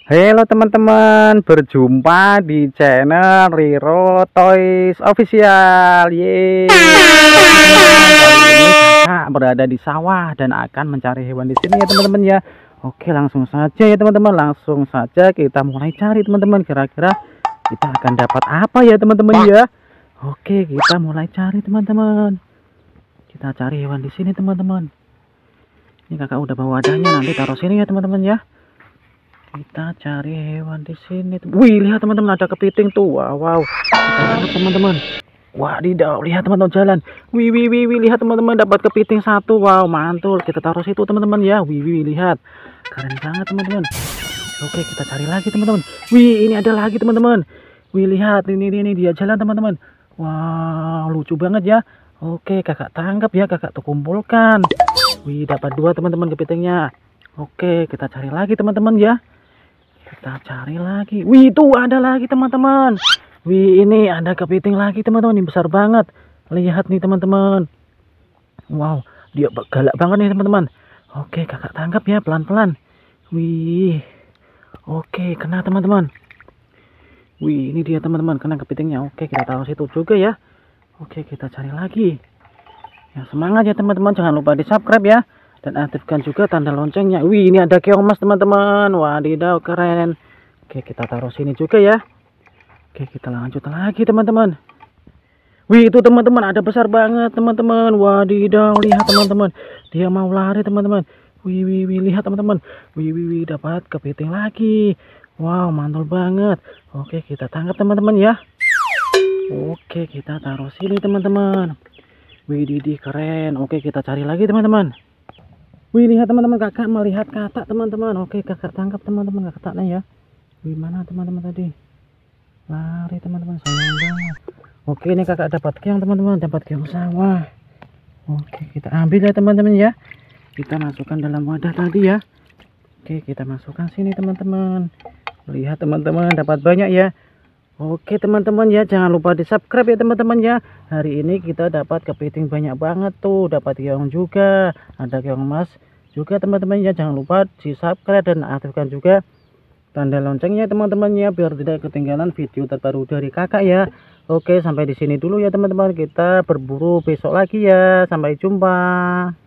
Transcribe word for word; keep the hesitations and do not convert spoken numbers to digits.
Halo teman-teman, berjumpa di channel Riro Toys Official. Yeay. Kali ini kakak berada di sawah dan akan mencari hewan di sini ya teman-teman ya. Oke, langsung saja ya teman-teman, langsung saja kita mulai cari teman-teman. Kira-kira kita akan dapat apa ya teman-teman ya? Oke, kita mulai cari teman-teman. Kita cari hewan di sini teman-teman. Ini kakak udah bawa wadahnya, nanti taruh sini ya teman-teman ya. Kita cari hewan di sini. Wih, lihat teman-teman, ada kepiting tuh. Wow, wow. Kita tangkap teman-teman. Wah, tidak. Lihat teman-teman jalan. Wih, wih, wih, wih. Lihat teman-teman, dapat kepiting satu. Wow, mantul. Kita taruh situ teman-teman ya. Wih, wih, lihat. Keren banget teman-teman. Oke, kita cari lagi teman-teman. Wih, ini ada lagi teman-teman. Wih, lihat. Ini, ini, ini dia jalan teman-teman. Wow, lucu banget ya. Oke, kakak tangkap ya. Kakak tuh kumpulkan. Wih, dapat dua teman-teman kepitingnya. Oke, kita cari lagi teman-teman ya. Kita cari lagi. Wih, itu ada lagi teman-teman. Wih, ini ada kepiting lagi teman-teman. Ini besar banget. Lihat nih teman-teman. Wow, dia galak banget nih teman-teman. Oke, kakak tangkap ya pelan-pelan. Wih. Oke, kena teman-teman. Wih, ini dia teman-teman, kena kepitingnya. Oke, kita taruh situ juga ya. Oke, kita cari lagi. Ya, semangat ya teman-teman. Jangan lupa di-subscribe ya. Dan aktifkan juga tanda loncengnya. Wih, ini ada keong emas teman-teman. Wadidaw, keren. Oke, kita taruh sini juga ya. Oke, kita lanjut lagi teman-teman. Wih, itu teman-teman ada besar banget teman-teman. Wadidaw, lihat teman-teman. Dia mau lari teman-teman. Wih, wih, wih, lihat teman-teman. Wih, wih, wih, dapat kepiting lagi. Wow, mantul banget. Oke, kita tangkap teman-teman ya. Oke, kita taruh sini teman-teman. Wih, didi keren. Oke, kita cari lagi teman-teman. Wih, lihat teman-teman, kakak melihat katak teman-teman. Oke, kakak tangkap teman-teman kataknya ya. Wih, mana teman-teman tadi? Lari teman-teman, sayang banget. Oke, ini kakak dapat keong teman-teman, dapat keong sawah. Oke, kita ambil ya teman-teman ya. Kita masukkan dalam wadah tadi ya. Oke, kita masukkan sini teman-teman. Lihat teman-teman, dapat banyak ya. Oke teman-teman ya, jangan lupa di subscribe ya teman-teman ya. Hari ini kita dapat kepiting banyak banget tuh, dapat keong juga, ada keong emas juga teman-teman ya. Jangan lupa di subscribe dan aktifkan juga tanda loncengnya teman-teman ya, biar tidak ketinggalan video terbaru dari kakak ya. Oke, sampai di sini dulu ya teman-teman, kita berburu besok lagi ya. Sampai jumpa.